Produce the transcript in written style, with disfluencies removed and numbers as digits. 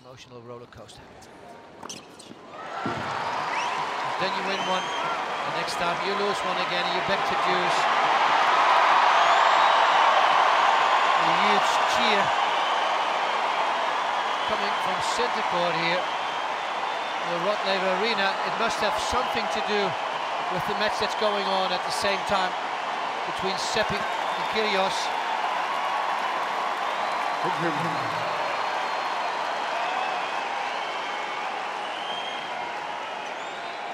emotional roller coaster. Then you win one, the next time you lose one again, and you're back to dues. A huge cheer coming from center court here, the Rod Laver Arena. It must have something to do with the match that's going on at the same time between Seppi and Kyrgios.